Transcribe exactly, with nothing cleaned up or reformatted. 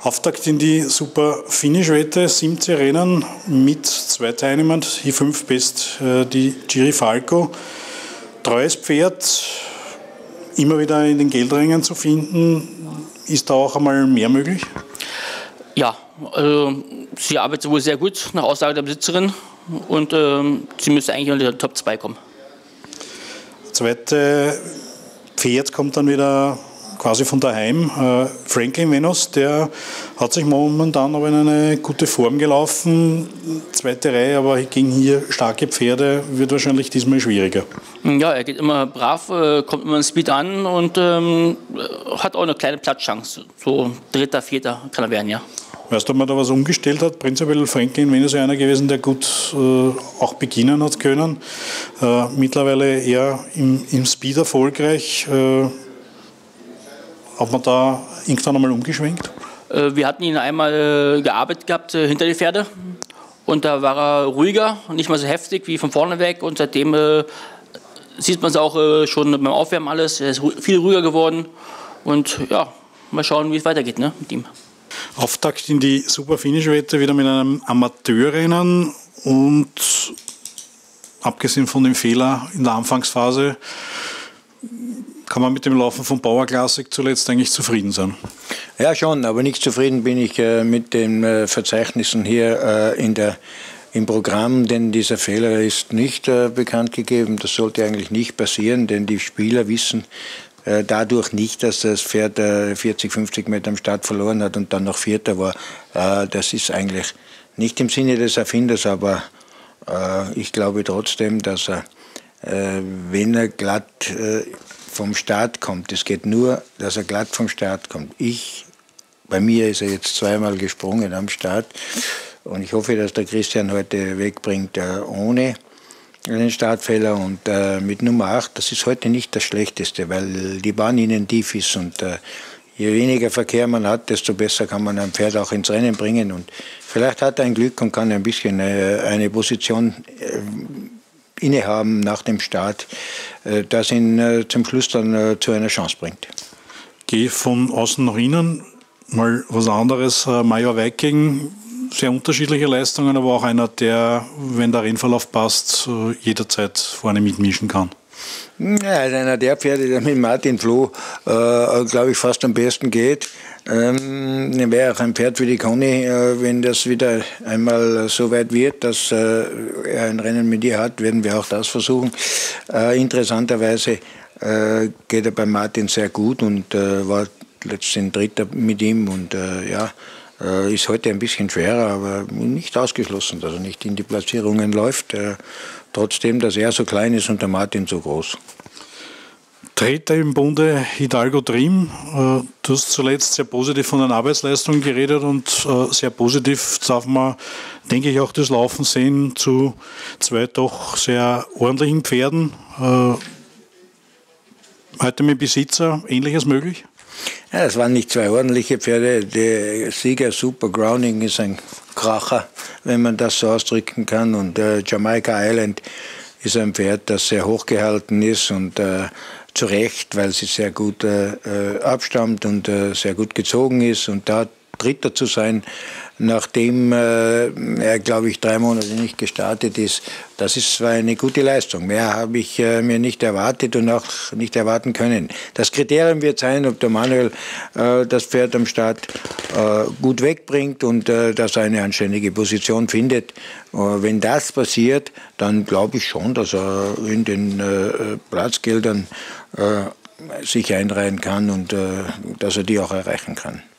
Auftakt in die Super Finish-Wette, siebzehn Rennen mit zwei Teilnehmern, hier fünf best die Girifalco. Treues Pferd, immer wieder in den Geldrängen zu finden. Ist da auch einmal mehr möglich? Ja, also sie arbeitet wohl sehr gut, nach Aussage der Besitzerin. Und äh, sie müsste eigentlich in die Top zwei kommen. Das zweite Pferd kommt dann wieder quasi von daheim. Äh, Franklin Venus, der hat sich momentan aber in eine gute Form gelaufen. Zweite Reihe, aber gegen hier starke Pferde wird wahrscheinlich diesmal schwieriger. Ja, er geht immer brav, äh, kommt immer in Speed an und ähm, hat auch eine kleine Platzchance. So dritter, vierter kann er werden, ja. Weißt du, ob man da was umgestellt hat? Prinzipiell Franklin Venus ist einer gewesen, der gut äh, auch beginnen hat können. Äh, mittlerweile eher im, im Speed erfolgreich. Äh, hat man da irgendwann einmal umgeschwenkt? Äh, wir hatten ihn einmal äh, gearbeitet gehabt äh, hinter die Pferde. Und da war er ruhiger, nicht mal so heftig wie von vorne weg. Und seitdem äh, sieht man es auch äh, schon beim Aufwärmen alles. Er ist ru viel ruhiger geworden. Und ja, mal schauen, wie es weitergeht, ne, mit ihm. Auftakt in die Super Finish-Wette wieder mit einem Amateurrennen und abgesehen von dem Fehler in der Anfangsphase kann man mit dem Laufen von Bauer Classic zuletzt eigentlich zufrieden sein. Ja schon, aber nicht zufrieden bin ich äh, mit den äh, Verzeichnissen hier äh, in der, im Programm, denn dieser Fehler ist nicht äh, bekannt gegeben. Das sollte eigentlich nicht passieren, denn die Spieler wissen dadurch nicht, dass das Pferd vierzig, fünfzig Meter am Start verloren hat und dann noch Vierter war. Das ist eigentlich nicht im Sinne des Erfinders, aber ich glaube trotzdem, dass er, wenn er glatt vom Start kommt, es geht nur, dass er glatt vom Start kommt. Ich, bei mir ist er jetzt zweimal gesprungen am Start und ich hoffe, dass der Christian heute wegbringt ohne einen Startfehler und äh, mit Nummer acht, das ist heute nicht das Schlechteste, weil die Bahn innen tief ist und äh, je weniger Verkehr man hat, desto besser kann man ein Pferd auch ins Rennen bringen und vielleicht hat er ein Glück und kann ein bisschen äh, eine Position äh, innehaben nach dem Start, äh, das ihn äh, zum Schluss dann äh, zu einer Chance bringt. Geh von außen nach innen, mal was anderes, äh, Major Viking. Sehr unterschiedliche Leistungen, aber auch einer, der, wenn der Rennverlauf passt, jederzeit vorne mitmischen kann. Ja, einer der Pferde, der mit Martin Floh, äh, glaube ich, fast am besten geht. Ähm, wäre auch ein Pferd für die Conny, äh, wenn das wieder einmal so weit wird, dass äh, er ein Rennen mit ihr hat, werden wir auch das versuchen. Äh, interessanterweise äh, geht er bei Martin sehr gut und äh, war letztendlich Dritter mit ihm und äh, ja, Äh, ist heute ein bisschen schwerer, aber nicht ausgeschlossen, dass er nicht in die Platzierungen läuft. Äh, trotzdem, dass er so klein ist und der Martin so groß. Dritter im Bunde Hidalgo Dream. Äh, du hast zuletzt sehr positiv von den Arbeitsleistungen geredet und äh, sehr positiv darf man, denke ich, auch das Laufen sehen zu zwei doch sehr ordentlichen Pferden. Äh, heute mit Besitzer, Ähnliches möglich? Ja, das waren nicht zwei ordentliche Pferde. Der Sieger Super Grounding ist ein Kracher, wenn man das so ausdrücken kann. Und äh, Jamaica Island ist ein Pferd, das sehr hochgehalten ist und äh, zu Recht, weil sie sehr gut äh, abstammt und äh, sehr gut gezogen ist. Und da Dritter zu sein, nachdem äh, er, glaube ich, drei Monate nicht gestartet ist, das ist zwar eine gute Leistung. Mehr habe ich äh, mir nicht erwartet und auch nicht erwarten können. Das Kriterium wird sein, ob der Manuel äh, das Pferd am Start äh, gut wegbringt und äh, dass er eine anständige Position findet. Äh, wenn das passiert, dann glaube ich schon, dass er in den äh, Platzgeldern äh, sich einreihen kann und äh, dass er die auch erreichen kann.